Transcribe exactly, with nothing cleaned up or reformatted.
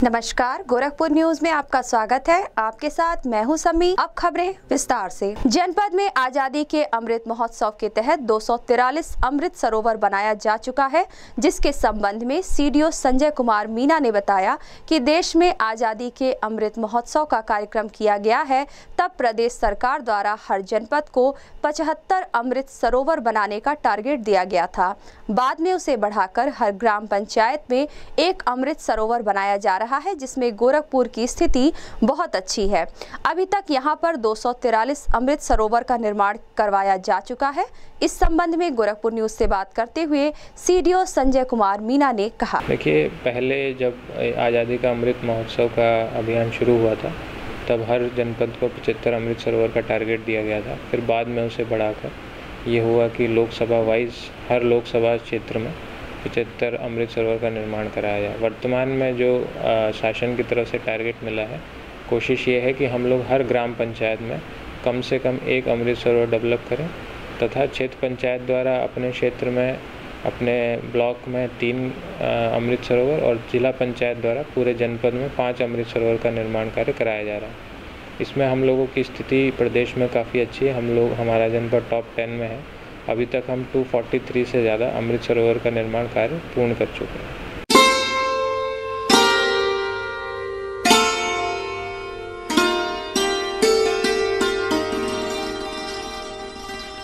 नमस्कार, गोरखपुर न्यूज में आपका स्वागत है। आपके साथ मैं हूं सम्मी। अब खबरें विस्तार से। जनपद में आजादी के अमृत महोत्सव के तहत दो सौ तिरालीस अमृत सरोवर बनाया जा चुका है, जिसके संबंध में सीडीओ संजय कुमार मीना ने बताया कि देश में आजादी के अमृत महोत्सव का कार्यक्रम किया गया है, तब प्रदेश सरकार द्वारा हर जनपद को पचहत्तर अमृत सरोवर बनाने का टारगेट दिया गया था। बाद में उसे बढ़ाकर हर ग्राम पंचायत में एक अमृत सरोवर बनाया जा रहा है, जिसमें गोरखपुर की स्थिति बहुत अच्छी है। अभी तक यहां पर दो सौ तिरालीस अमृत सरोवर का निर्माण करवाया जा चुका है। इस संबंध में गोरखपुर न्यूज से बात करते हुए सीडीओ संजय कुमार मीना ने कहा। देखिए, पहले जब आज़ादी का अमृत महोत्सव का अभियान शुरू हुआ था, तब हर जनपद को पचहत्तर अमृत सरोवर का टारगेट दिया गया था। फिर बाद में उसे बढ़ाकर ये हुआ कि लोकसभा वाइज हर लोकसभा क्षेत्र में पचहत्तर अमृत सरोवर का निर्माण कराया जाए। वर्तमान में जो आ, शासन की तरफ से टारगेट मिला है, कोशिश ये है कि हम लोग हर ग्राम पंचायत में कम से कम एक अमृत सरोवर डेवलप करें तथा क्षेत्र पंचायत द्वारा अपने क्षेत्र में, अपने ब्लॉक में तीन अमृत सरोवर और जिला पंचायत द्वारा पूरे जनपद में पाँच अमृत सरोवर का निर्माण कार्य कराया जा रहा है। इसमें हम लोगों की स्थिति प्रदेश में काफ़ी अच्छी है। हम लोग हमारा जनपद टॉप टेन में है। अभी तक हम दो सौ तैंतालीस से ज़्यादा अमृत सरोवर का निर्माण कार्य पूर्ण कर चुके हैं।